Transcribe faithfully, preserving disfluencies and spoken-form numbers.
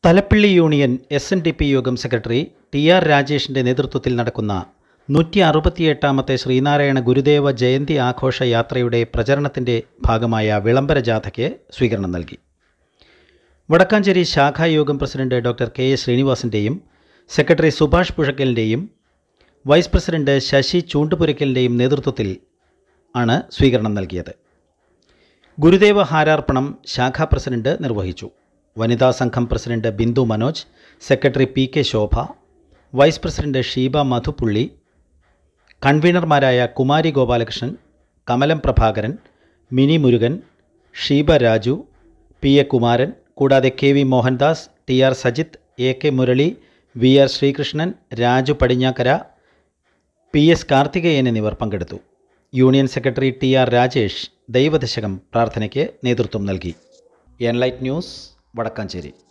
Thalappilly union S N D P Yogam secretary T R രാജേഷിൻ്റെ നേതൃത്വത്തിൽ നടക്കുന്ന നൂറ്റി അറുപത്തിയെട്ടാമത്തെ ശ്രീനാരായണ ഗുരുദേവ ജയന്തി ആഘോഷ യാത്രയുടെ പ്രചരണത്തിൻ്റെ ഭാഗമായ വിളംബര ജാഥയ്ക്ക് സ്വീകരണം നൽകി. വടക്കാഞ്ചേരി ശാഖായോഗം പ്രസിഡന്റ് ഡോക്ടർ കെ എ ശ്രീനിവാസിൻ്റെയും സെക്രട്ടറി സുഭാഷ് പുഴക്കലിൻ്റെയും വൈസ് പ്രസിഡന്റ് ശശി ചൂണ്ടുപുരയ്ക്കലിൻ്റെയും നേതൃത്വത്തിൽ ആണ് സ്വീകരണം നൽകിയത്. ഗുരുദേവ ഹാരാർപ്പണം ശാഖാ പ്രസിഡന്റ് നിർവഹിച്ചു. വനിതാ സംഘം president Bindu Manoj, secretary P K Shobha, vice president Sheeba Madhupully, കൺവീനർമാരായ കുമാരി ഗോപാലകൃഷ്ണൻ, കമലം പ്രഭാകരൻ, മിനി മുരുകൻ, ഷീബ രാജു, പി എ കുമാരൻ, കൂടാതെ K V Mohandas, T R Sajith, A K Murali, V R Sreekrishnan, Raju Padinjakkara, P S Karthikeyan എന്നിവർ പങ്കെടുത്തു. Union secretary T R Rajesh Daivadasakam പ്രാർത്ഥനയ്ക്ക് നേതൃത്വം നൽകി. Enlight news, Vadakkanchery.